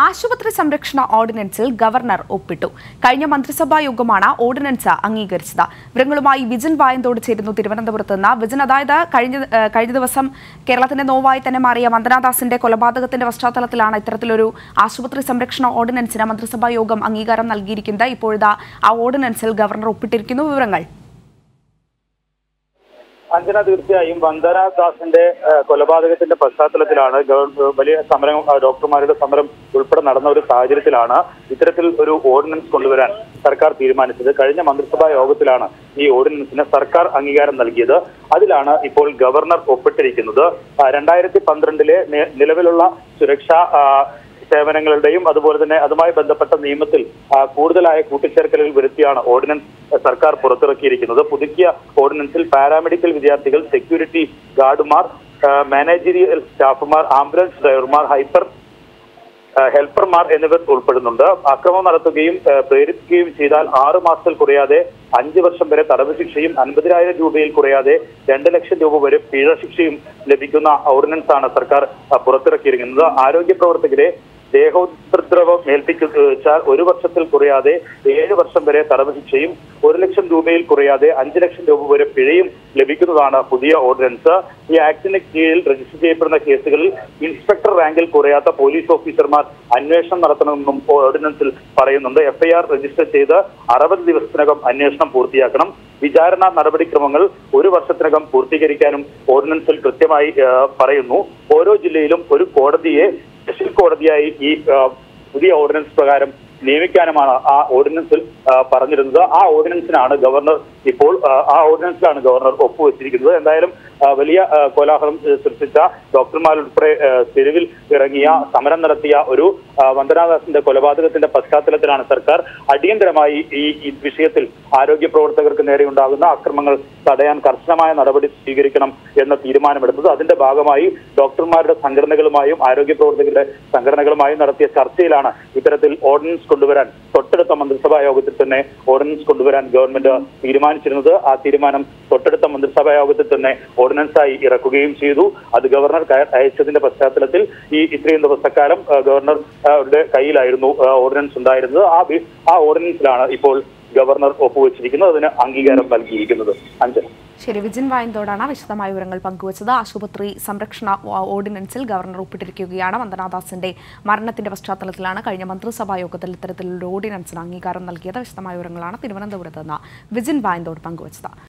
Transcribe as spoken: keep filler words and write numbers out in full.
ആശുപത്രി സംരക്ഷണ ഓർഡിനൻസിൽ ഗവർണർ ഒപ്പിട്ടു. കഴിഞ്ഞ മന്ത്രിസഭാ യോഗമാണ് ഓർഡിനൻസ് അംഗീകരിച്ചത്. വിവരങ്ങളുമായി വിജിൻ വായന്തോട് ചേരുന്നു തിരുവനന്തപുരത്ത് നിന്ന്. വിജിൻ, അതായത് കഴിഞ്ഞ കഴിഞ്ഞ ദിവസം കേരളത്തിന്റെ നോവായി തന്നെ മാറിയ വന്ദനാദാസിന്റെ കൊലപാതകത്തിന്റെ പശ്ചാത്തലത്തിലാണ് ഇത്തരത്തിലൊരു ആശുപത്രി സംരക്ഷണ ഓർഡിനൻസിന് മന്ത്രിസഭാ യോഗം അംഗീകാരം നൽകിയിരിക്കുന്നത്. ഇപ്പോഴത്തെ ആ ഓർഡിനൻസിൽ ഗവർണർ ഒപ്പിട്ടിരിക്കുന്നു. വിവരങ്ങൾ അഞ്ജന, തീർച്ചയായും വന്ദനാദാസിന്റെ കൊലപാതകത്തിന്റെ പശ്ചാത്തലത്തിലാണ് വലിയ സമരം, ഡോക്ടർമാരുടെ സമരം ഉൾപ്പെടെ നടന്ന ഒരു സാഹചര്യത്തിലാണ് ഇത്തരത്തിൽ ഒരു ഓർഡിനൻസ് കൊണ്ടുവരാൻ സർക്കാർ തീരുമാനിച്ചത്. കഴിഞ്ഞ മന്ത്രിസഭാ യോഗത്തിലാണ് ഈ ഓർഡിനൻസിന് സർക്കാർ അംഗീകാരം നൽകിയത്. അതിലാണ് ഇപ്പോൾ ഗവർണർ ഒപ്പിട്ടിരിക്കുന്നത്. രണ്ടായിരത്തി പന്ത്രണ്ടിലെ നിലവിലുള്ള സുരക്ഷാ സേവനങ്ങളുടെയും അതുപോലെ തന്നെ അതുമായി ബന്ധപ്പെട്ട നിയമത്തിൽ കൂടുതലായ കൂട്ടിച്ചേർക്കലുകൾ വരുത്തിയാണ് ഓർഡിനൻസ് സർക്കാർ പുറത്തിറക്കിയിരിക്കുന്നത്. പുതുക്കിയ ഓർഡിനൻസിൽ പാരാമെഡിക്കൽ വിദ്യാർത്ഥികൾ, സെക്യൂരിറ്റി ഗാർഡുമാർ, മാനേജീരിയൽ സ്റ്റാഫുമാർ, ആംബുലൻസ് ഡ്രൈവർമാർ, ഹൈപ്പർ ഹെൽപ്പർമാർ എന്നിവർ ഉൾപ്പെടുന്നുണ്ട്. അക്രമം നടത്തുകയും പ്രേരിപ്പിക്കുകയും ചെയ്താൽ ആറു മാസത്തിൽ കുറയാതെ അഞ്ചു വർഷം വരെ തടവ് ശിക്ഷയും അൻപതിനായിരം രൂപയിൽ കുറയാതെ രണ്ട് ലക്ഷം രൂപ വരെ പിഴ ശിക്ഷയും ലഭിക്കുന്ന ഓർഡിനൻസ് ആണ് സർക്കാർ പുറത്തിറക്കിയിരിക്കുന്നത്. ആരോഗ്യ പ്രവർത്തകരെ ദേഹോപദ്രവം ഏൽപ്പിച്ചാൽ ഒരു വർഷത്തിൽ കുറയാതെ ഏഴ് വർഷം വരെ തടവ് ശിക്ഷയും ഒരു ലക്ഷം രൂപയിൽ കുറയാതെ അഞ്ചു ലക്ഷം രൂപ വരെ പിഴയും ലഭിക്കുന്നതാണ് പുതിയ ഓർഡിനൻസ്. ഈ ആക്ടിന് കീഴിൽ രജിസ്റ്റർ ചെയ്യപ്പെടുന്ന കേസുകളിൽ ഇൻസ്പെക്ടർ റാങ്കിൽ കുറയാത്ത പോലീസ് ഓഫീസർമാർ അന്വേഷണം നടത്തണമെന്നും ഓർഡിനൻസിൽ പറയുന്നുണ്ട്. എഫ്ഐആർ രജിസ്റ്റർ ചെയ്ത് അറുപത് ദിവസത്തിനകം അന്വേഷണം പൂർത്തിയാക്കണം. വിചാരണ നടപടിക്രമങ്ങൾ ഒരു വർഷത്തിനകം പൂർത്തീകരിക്കാനും ഓർഡിനൻസിൽ കൃത്യമായി പറയുന്നു. ഓരോ ജില്ലയിലും ഒരു കോടതിയെ സ്പെഷ്യൽ കോടതിയായി ഈ പുതിയ ഓർഡിനൻസ് പ്രകാരം നിയമിക്കാനുമാണ് ആ ഓർഡിനൻസിൽ പറഞ്ഞിരുന്നത്. ആ ഓർഡിനൻസിനാണ് ഗവർണർ ഇപ്പോൾ ആ ഓർഡിനൻസിലാണ് ഗവർണർ ഒപ്പുവെച്ചിരിക്കുന്നത്. എന്തായാലും വലിയ കോലാഹലം സൃഷ്ടിച്ച ഡോക്ടർമാരുൾപ്പെടെ തെരുവിൽ ഇറങ്ങിയ സമരം നടത്തിയ ഒരു വന്ദനാദാസിന്റെ കൊലപാതകത്തിന്റെ പശ്ചാത്തലത്തിലാണ് സർക്കാർ അടിയന്തരമായി ഈ വിഷയത്തിൽ ആരോഗ്യ പ്രവർത്തകർക്ക് നേരെ ഉണ്ടാകുന്ന അക്രമങ്ങൾ തടയാൻ കർശനമായ നടപടി സ്വീകരിക്കണം എന്ന തീരുമാനമെടുത്തത്. അതിന്റെ ഭാഗമായി ഡോക്ടർമാരുടെ സംഘടനകളുമായും ആരോഗ്യ പ്രവർത്തകരുടെ സംഘടനകളുമായും നടത്തിയ ചർച്ചയിലാണ് ഇത്തരത്തിൽ ഓർഡിനൻസ് കൊണ്ടുവരാൻ തൊട്ടടുത്ത മന്ത്രിസഭാ യോഗത്തിൽ തന്നെ ഓർഡിനൻസ് കൊണ്ടുവരാൻ ഗവൺമെന്റ് തീരുമാനിച്ചിരുന്നത്. ആ തീരുമാനം തൊട്ടടുത്ത മന്ത്രിസഭാ യോഗത്തിൽ തന്നെ ഓർഡിനൻസായി ഇറക്കുകയും ചെയ്തു. അത് ഗവർണർ അയച്ചതിന്റെ പശ്ചാത്തലത്തിൽ ഈ ഇത്രയും ദിവസക്കാലം ഗവർണറുടെ കയ്യിലായിരുന്നു ഓർഡിനൻസ് ഉണ്ടായിരുന്നത്. ആ ആ ഓർഡിനൻസിലാണ് ഇപ്പോൾ ഗവർണർ ഒപ്പുവെച്ചിരിക്കുന്നത്, അതിന് അംഗീകാരം നൽകിയിരിക്കുന്നത്. അഞ്ജന. ശരി, വിജിൻ വായന്തോടാണ് വിശദമായ വിവരങ്ങൾ പങ്കുവച്ചത്. ആശുപത്രി സംരക്ഷണ ഓർഡിനൻസിൽ ഗവർണർ ഒപ്പിട്ടിരിക്കുകയാണ്. വന്ദനാദാസിന്റെ മരണത്തിന്റെ പശ്ചാത്തലത്തിലാണ് കഴിഞ്ഞ മന്ത്രിസഭാ യോഗത്തിൽ ഇത്തരത്തിലുള്ള ഓർഡിനൻസിന് അംഗീകാരം നൽകിയത്. വിശദമായ വിവരങ്ങളാണ് തിരുവനന്തപുരത്ത് നിന്ന് വിജിൻ വായന്തോട് പങ്കുവച്ചത്.